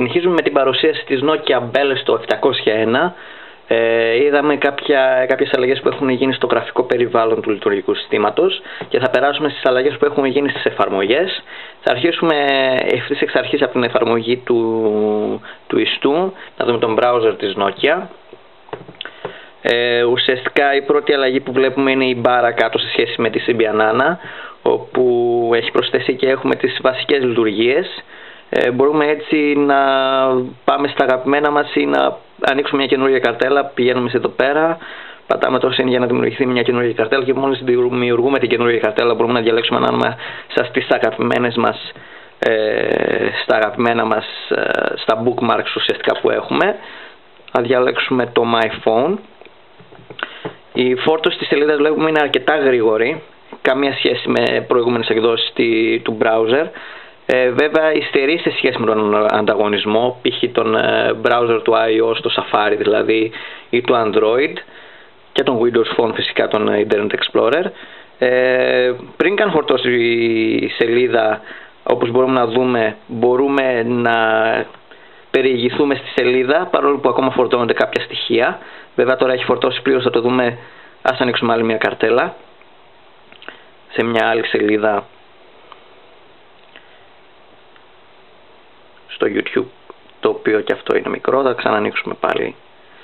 Συνεχίζουμε με την παρουσίαση της Nokia Bell στο 701. Είδαμε κάποιες αλλαγές που έχουν γίνει στο γραφικό περιβάλλον του λειτουργικού συστήματος και θα περάσουμε στις αλλαγές που έχουν γίνει στις εφαρμογές. Θα αρχίσουμε ευθύς εξ αρχής από την εφαρμογή του ιστού, να δούμε τον browser της Nokia. Ουσιαστικά η πρώτη αλλαγή που βλέπουμε είναι η μπάρα κάτω σε σχέση με τη Symbian Nano, όπου έχει προσθέσει και έχουμε τις βασικές λειτουργίες. Μπορούμε έτσι να πάμε στα αγαπημένα μας ή να ανοίξουμε μια καινούργια καρτέλα. Πηγαίνουμε εδώ πέρα, πατάμε το συν για να δημιουργηθεί μια καινούργια καρτέλα και μόλις δημιουργούμε την καινούργια καρτέλα μπορούμε να διαλέξουμε ένα όνομα στις αγαπημένες μας, στα αγαπημένα μας, στα bookmarks ουσιαστικά που έχουμε. Θα διαλέξουμε το My Phone. Η φόρτωση της σελίδας βλέπουμε είναι αρκετά γρήγορη, καμία σχέση με προηγούμενες εκδόσεις του browser. Βέβαια υστερεί σε σχέση με τον ανταγωνισμό, π.χ. τον browser του iOS, το Safari δηλαδή, ή του Android και τον Windows Phone φυσικά, τον Internet Explorer. Πριν καν φορτώσει η σελίδα, όπως μπορούμε να δούμε, μπορούμε να περιηγηθούμε στη σελίδα παρόλο που ακόμα φορτώνονται κάποια στοιχεία. Βέβαια τώρα έχει φορτώσει πλήρως, θα το δούμε. Ας ανοίξουμε άλλη μια καρτέλα σε μια άλλη σελίδα στο YouTube, το οποίο και αυτό είναι μικρό. Θα ξανανοίξουμε πάλι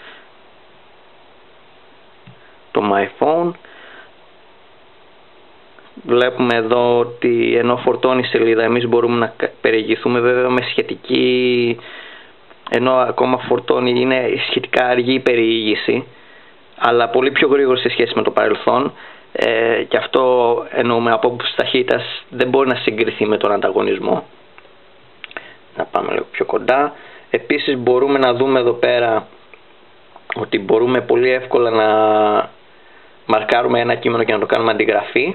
το My Phone. Βλέπουμε εδώ ότι ενώ φορτώνει η σελίδα εμείς μπορούμε να περιηγηθούμε, βέβαια με σχετική, ενώ ακόμα φορτώνει είναι σχετικά αργή η περιήγηση, αλλά πολύ πιο γρήγορο σε σχέση με το παρελθόν, και αυτό εννοούμε από άποψη ταχύτητας δεν μπορεί να συγκριθεί με τον ανταγωνισμό. Να πάμε λίγο πιο κοντά. Επίσης μπορούμε να δούμε εδώ πέρα ότι μπορούμε πολύ εύκολα να μαρκάρουμε ένα κείμενο και να το κάνουμε αντιγραφή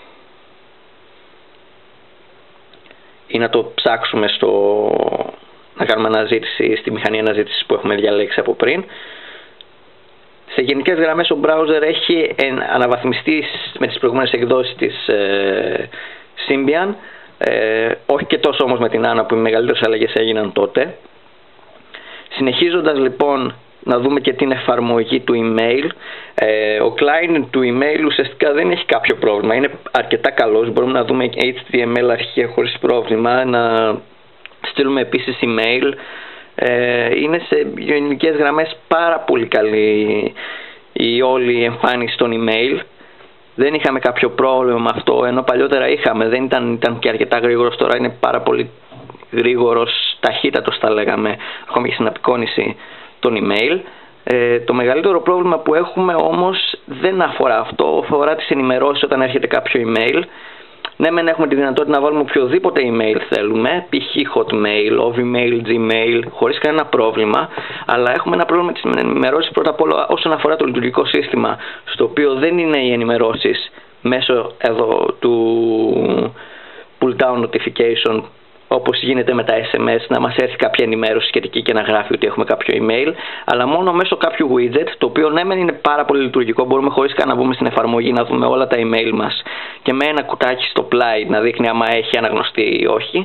ή να το ψάξουμε να κάνουμε αναζήτηση στη μηχανή αναζήτησης που έχουμε διαλέξει από πριν. Σε γενικές γραμμές ο browser έχει αναβαθμιστεί με τις προηγούμενες εκδόσεις της Symbian, όχι και τόσο όμως με την Nano που οι μεγαλύτερες αλλαγές έγιναν τότε. Συνεχίζοντας λοιπόν να δούμε και την εφαρμογή του email. Ο client του email ουσιαστικά δεν έχει κάποιο πρόβλημα, είναι αρκετά καλός. Μπορούμε να δούμε HTML αρχεία χωρίς πρόβλημα, να στείλουμε επίσης email. Είναι σε γενικές γραμμές πάρα πολύ καλή η όλη εμφάνιση των email. Δεν είχαμε κάποιο πρόβλημα με αυτό, ενώ παλιότερα είχαμε. Δεν ήταν και αρκετά γρήγορος, τώρα είναι πάρα πολύ γρήγορος, ταχύτατος θα λέγαμε, ακόμη και στην απεικόνηση των email. Το μεγαλύτερο πρόβλημα που έχουμε όμως δεν αφορά αυτό, αφορά τις ενημερώσεις όταν έρχεται κάποιο email. Ναι, μεν έχουμε τη δυνατότητα να βάλουμε οποιοδήποτε email θέλουμε, π.χ. Hotmail, OVmail, Gmail, χωρίς κανένα πρόβλημα, αλλά έχουμε ένα πρόβλημα με τις ενημερώσεις πρώτα απ' όλα όσον αφορά το λειτουργικό σύστημα, στο οποίο δεν είναι οι ενημερώσεις μέσω εδώ του pull down notification, όπως γίνεται με τα SMS, να μας έρθει κάποια ενημέρωση σχετική και να γράφει ότι έχουμε κάποιο email, αλλά μόνο μέσω κάποιου widget, το οποίο ναι μεν είναι πάρα πολύ λειτουργικό, μπορούμε χωρίς καν να μπούμε στην εφαρμογή να δούμε όλα τα email μας και με ένα κουτάκι στο πλάι να δείχνει άμα έχει αναγνωστεί ή όχι,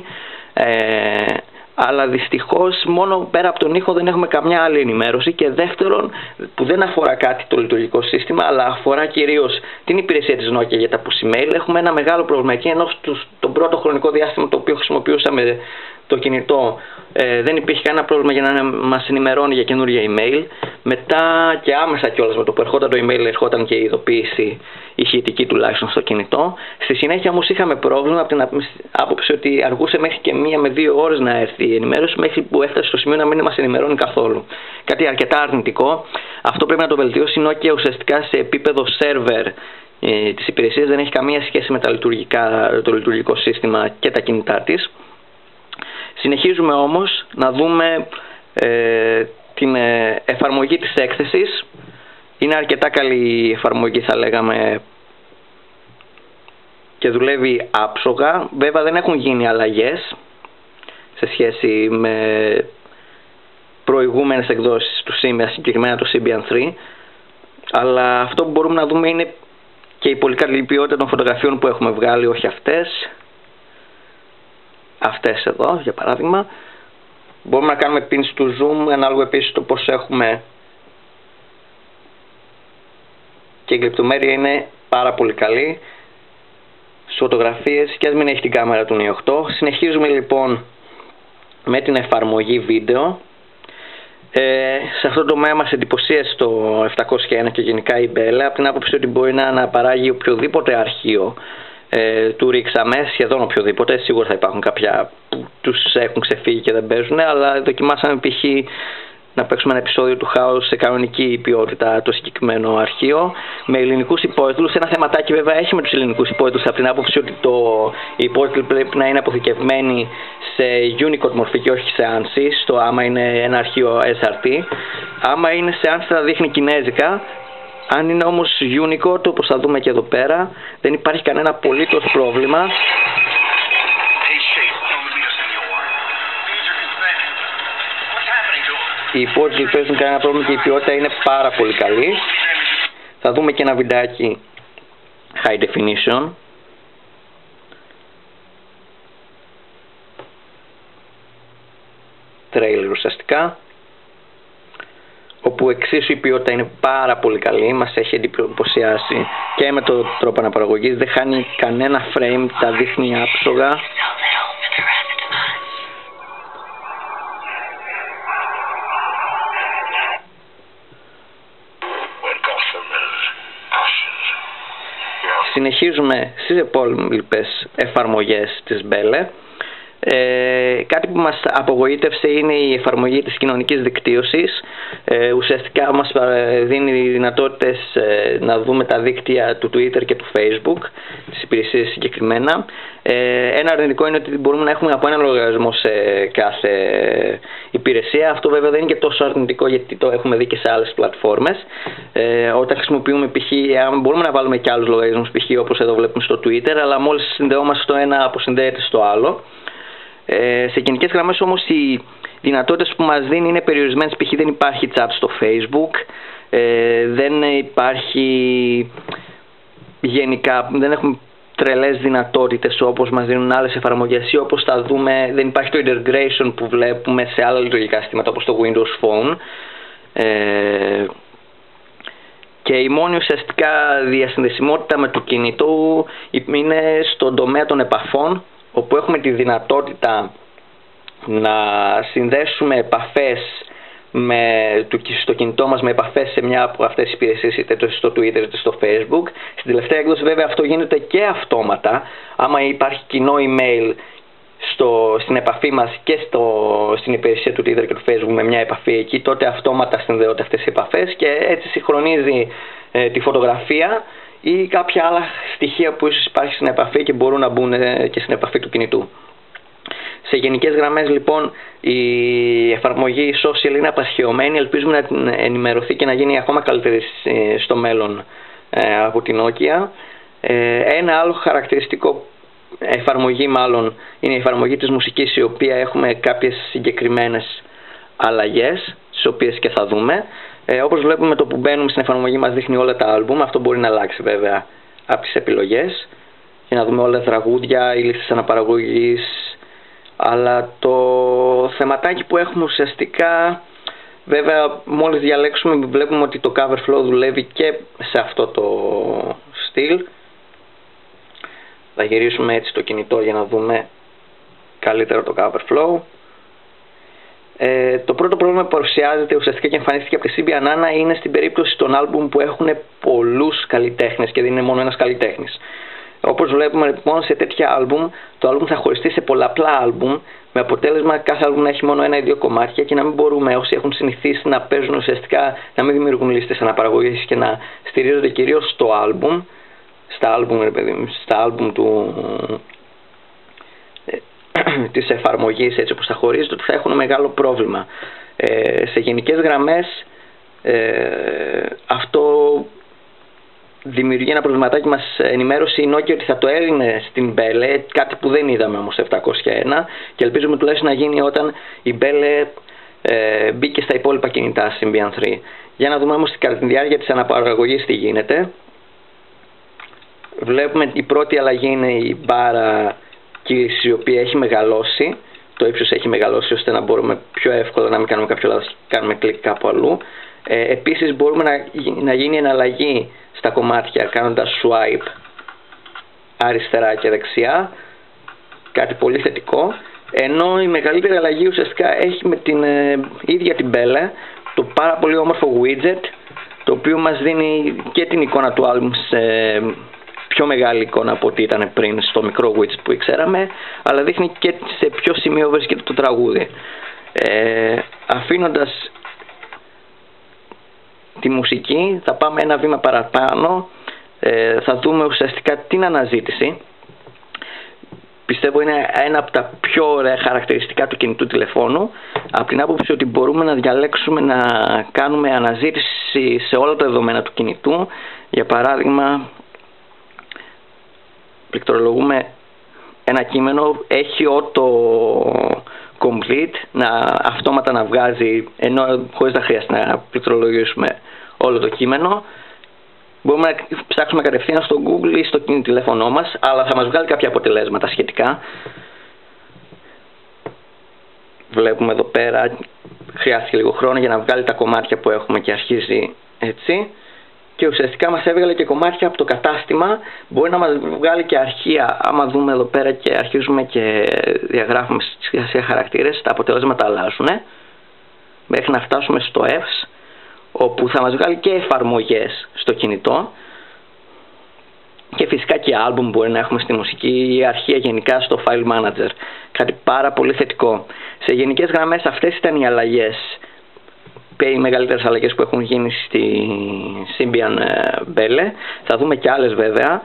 αλλά δυστυχώς μόνο πέρα από τον ήχο δεν έχουμε καμιά άλλη ενημέρωση. Και δεύτερον, που δεν αφορά κάτι το λειτουργικό σύστημα, αλλά αφορά κυρίως την υπηρεσία της Nokia για τα push email, έχουμε ένα μεγάλο πρόβλημα εκεί, ενώ στον πρώτο χρονικό διάστημα το οποίο χρησιμοποιούσαμε το κινητό δεν υπήρχε κανένα πρόβλημα για να μας ενημερώνει για καινούργια email. Μετά και άμεσα κιόλας με το που ερχόταν το email ερχόταν και η ειδοποίηση ηχητική τουλάχιστον στο κινητό. Στη συνέχεια όμως είχαμε πρόβλημα από την άποψη ότι αργούσε μέχρι και 1 με 2 ώρες να έρθει η ενημέρωση, μέχρι που έφτασε στο σημείο να μην μας ενημερώνει καθόλου. Κάτι αρκετά αρνητικό. Αυτό πρέπει να το βελτιώσει η Nokia ουσιαστικά σε επίπεδο server της υπηρεσίας, δεν έχει καμία σχέση με το λειτουργικό σύστημα και τα κινητά της. Συνεχίζουμε όμως να δούμε την εφαρμογή της έκθεσης. Είναι αρκετά καλή η εφαρμογή θα λέγαμε και δουλεύει άψογα. Βέβαια δεν έχουν γίνει αλλαγές σε σχέση με προηγούμενες εκδόσεις του Symbian, συγκεκριμένα το Symbian 3, αλλά αυτό που μπορούμε να δούμε είναι και η πολύ καλή ποιότητα των φωτογραφιών που έχουμε βγάλει, όχι αυτές εδώ για παράδειγμα. Μπορούμε να κάνουμε pins του zoom, ανάλογα επίσης το πως έχουμε, και η λεπτομέρεια είναι πάρα πολύ καλή στις φωτογραφίες και ας μην έχει την κάμερα του Neo 8. Συνεχίζουμε λοιπόν με την εφαρμογή βίντεο. Σε αυτό το τομέα μας εντυπωσίασε το 701 και γενικά η Belle, από την άποψη ότι μπορεί να αναπαράγει οποιοδήποτε αρχείο του ρίξαμε, σχεδόν οποιοδήποτε. Σίγουρα θα υπάρχουν κάποια που τους έχουν ξεφύγει και δεν παίζουν, αλλά δοκιμάσαμε π.χ. να παίξουμε ένα επεισόδιο του House σε κανονική ποιότητα το συγκεκριμένο αρχείο με ελληνικούς υπότιτλους. Ένα θεματάκι βέβαια έχει με τους ελληνικούς υπότιτλους, από την άποψη ότι οι υπότιτλοι πρέπει να είναι αποθηκευμένοι σε Unicode μορφή και όχι σε ANSI, άμα είναι ένα αρχείο SRT. Άμα είναι σε ANSI θα δείχνει κινέζικα. Αν είναι όμως Unicode, όπως θα δούμε και εδώ πέρα, δεν υπάρχει κανένα απολύτως πρόβλημα. Οι υπότιτλοι παίζουν κανένα πρόβλημα και η ποιότητα είναι πάρα πολύ καλή. Θα δούμε και ένα βιντεάκι high definition. Trailer ουσιαστικά, όπου εξίσου η ποιότητα είναι πάρα πολύ καλή. Μας έχει εντυπωσιάσει και με τον τρόπο αναπαραγωγής, δεν χάνει κανένα frame, τα δείχνει άψογα. Συνεχίζουμε στις υπόλοιπες εφαρμογές της Belle. Κάτι που μας απογοήτευσε είναι η εφαρμογή της κοινωνικής δικτύωσης. Ουσιαστικά μας δίνει δυνατότητες να δούμε τα δίκτυα του Twitter και του Facebook, τις υπηρεσίες συγκεκριμένα. Ένα αρνητικό είναι ότι μπορούμε να έχουμε από ένα λογαριασμό σε κάθε υπηρεσία. Αυτό βέβαια δεν είναι και τόσο αρνητικό, γιατί το έχουμε δει και σε άλλες πλατφόρμες. Όταν χρησιμοποιούμε π.χ. μπορούμε να βάλουμε και άλλους λογαριασμούς, π.χ. όπως εδώ βλέπουμε στο Twitter, αλλά μόλις συνδεόμαστε στο ένα αποσυνδέεται στο άλλο. Σε γενικές γραμμές όμως οι δυνατότητες που μας δίνει είναι περιορισμένες. Π.χ. δεν υπάρχει chat στο Facebook, δεν υπάρχει γενικά, δεν έχουμε τρελές δυνατότητες όπως μας δίνουν άλλες εφαρμογές, ή όπως θα δούμε δεν υπάρχει το integration που βλέπουμε σε άλλα λειτουργικά συστήματα όπως το Windows Phone. Και η μόνη ουσιαστικά διασυνδεσιμότητα με το κινητό είναι στον τομέα των επαφών, όπου έχουμε τη δυνατότητα να συνδέσουμε επαφές στο κινητό μας με επαφές σε μια από αυτές τις υπηρεσίες, είτε στο Twitter είτε στο Facebook. Στην τελευταία έκδοση βέβαια αυτό γίνεται και αυτόματα. Άμα υπάρχει κοινό email στην επαφή μας και στην υπηρεσία του Twitter και του Facebook με μια επαφή εκεί, τότε αυτόματα συνδέονται αυτές οι επαφές και έτσι συγχρονίζει τη φωτογραφία ή κάποια άλλα στοιχεία που ίσως υπάρχει στην επαφή και μπορούν να μπουν και στην επαφή του κινητού. Σε γενικές γραμμές λοιπόν η εφαρμογή social είναι απασχεωμένη. Ελπίζουμε να την ενημερωθεί και να γίνει ακόμα καλύτερη στο μέλλον από την Nokia. Ένα άλλο χαρακτηριστικό εφαρμογή μάλλον είναι η εφαρμογή της μουσικής, η οποία έχουμε κάποιες συγκεκριμένες αλλαγές, τις οποίες και θα δούμε. Όπως βλέπουμε, το που μπαίνουμε στην εφαρμογή μας δείχνει όλα τα άλμπουμ. Αυτό μπορεί να αλλάξει βέβαια από τις επιλογές για να δούμε όλα τα τραγούδια, οι λίστες αναπαραγωγής. Αλλά το θεματάκι που έχουμε ουσιαστικά, βέβαια μόλις διαλέξουμε βλέπουμε ότι το cover flow δουλεύει και σε αυτό το στυλ. Θα γυρίσουμε έτσι το κινητό για να δούμε καλύτερα το cover flow. Το πρώτο πρόβλημα που παρουσιάζεται ουσιαστικά και εμφανίστηκε από τη Symbian Nano είναι στην περίπτωση των άλμπουμ που έχουν πολλούς καλλιτέχνες και δεν είναι μόνο ένας καλλιτέχνης. Όπως βλέπουμε λοιπόν σε τέτοια άλμπουμ, το άλμπουμ θα χωριστεί σε πολλαπλά άλμπουμ, με αποτέλεσμα κάθε άλμπουμ να έχει μόνο ένα ή δύο κομμάτια και να μην μπορούμε, όσοι έχουν συνηθίσει να παίζουν ουσιαστικά, να μην δημιουργούν λίστες αναπαραγωγής και να στηρίζονται κυρίως στο άλμπουμ, στα άλμπουμ της εφαρμογής, έτσι όπως θα χωρίζεται, ότι θα έχουν μεγάλο πρόβλημα. Σε γενικές γραμμές αυτό δημιουργεί ένα προβληματάκι. Μας ενημέρωσε η Nokia ότι θα το έλυνε στην Belle, κάτι που δεν είδαμε όμως 701, και ελπίζουμε τουλάχιστον να γίνει όταν η Belle μπήκε στα υπόλοιπα κινητά Symbian 3. Για να δούμε όμως κατά τη διάρκεια της αναπαραγωγής τι γίνεται. Βλέπουμε η πρώτη αλλαγή είναι η μπάρα κίνηση, η οποία έχει μεγαλώσει, το ύψος έχει μεγαλώσει ώστε να μπορούμε πιο εύκολα να μην κάνουμε κάποιο λάθος και κάνουμε κλικ κάπου αλλού. Επίσης μπορούμε να γίνει εναλλαγή στα κομμάτια κάνοντας swipe αριστερά και δεξιά, κάτι πολύ θετικό, ενώ η μεγαλύτερη αλλαγή ουσιαστικά έχει με την ίδια την Belle, το πάρα πολύ όμορφο widget, το οποίο μας δίνει και την εικόνα του άλμπουμ σε πιο μεγάλη εικόνα από ό,τι ήταν πριν στο μικρό widget που ξέραμε, αλλά δείχνει και σε ποιο σημείο βρίσκεται το τραγούδι. Αφήνοντας τη μουσική θα πάμε ένα βήμα παραπάνω, θα δούμε ουσιαστικά την αναζήτηση. Πιστεύω είναι ένα από τα πιο ωραία χαρακτηριστικά του κινητού τηλεφώνου, από την άποψη ότι μπορούμε να διαλέξουμε να κάνουμε αναζήτηση σε όλα τα δεδομένα του κινητού. Για παράδειγμα, πληκτρολογούμε ένα κείμενο, έχει auto complete αυτόματα να βγάζει, ενώ χωρίς να χρειάζεται να πληκτρολογήσουμε όλο το κείμενο. Μπορούμε να ψάξουμε κατευθείαν στο Google ή στο τηλέφωνό μας, αλλά θα μας βγάλει κάποια αποτελέσματα σχετικά. Βλέπουμε εδώ πέρα, χρειάστηκε λίγο χρόνο για να βγάλει τα κομμάτια που έχουμε και αρχίζει έτσι. Και ουσιαστικά μας έβγαλε και κομμάτια από το κατάστημα. Μπορεί να μας βγάλει και αρχεία. Άμα δούμε εδώ πέρα και αρχίζουμε και διαγράφουμε στις χαρακτήρες, τα αποτελέσματα αλλάζουν μέχρι να φτάσουμε στο Fs, όπου θα μας βγάλει και εφαρμογές στο κινητό και φυσικά και άλμπουμ μπορεί να έχουμε στη μουσική ή αρχεία γενικά στο File Manager. Κάτι πάρα πολύ θετικό. Σε γενικές γραμμές αυτές ήταν οι αλλαγές, οι μεγαλύτερες αλλαγές που έχουν γίνει στη Symbian Belle. Θα δούμε και άλλες βέβαια.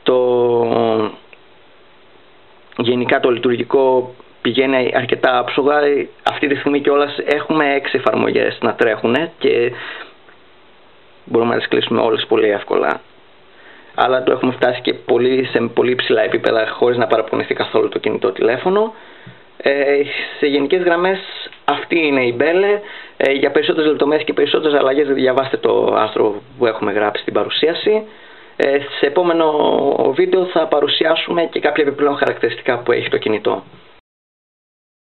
Γενικά το λειτουργικό πηγαίνει αρκετά άψογα. Αυτή τη στιγμή κιόλας έχουμε 6 εφαρμογές να τρέχουν και μπορούμε να τις κλείσουμε όλες πολύ εύκολα. Αλλά το έχουμε φτάσει και σε πολύ ψηλά επίπεδα χωρίς να παραπονηθεί καθόλου το κινητό τηλέφωνο. Σε γενικές γραμμές αυτή είναι η Belle. Για περισσότερες λεπτομέρειες και περισσότερες αλλαγές διαβάστε το άρθρο που έχουμε γράψει στην παρουσίαση. Σε επόμενο βίντεο θα παρουσιάσουμε και κάποια επιπλέον χαρακτηριστικά που έχει το κινητό.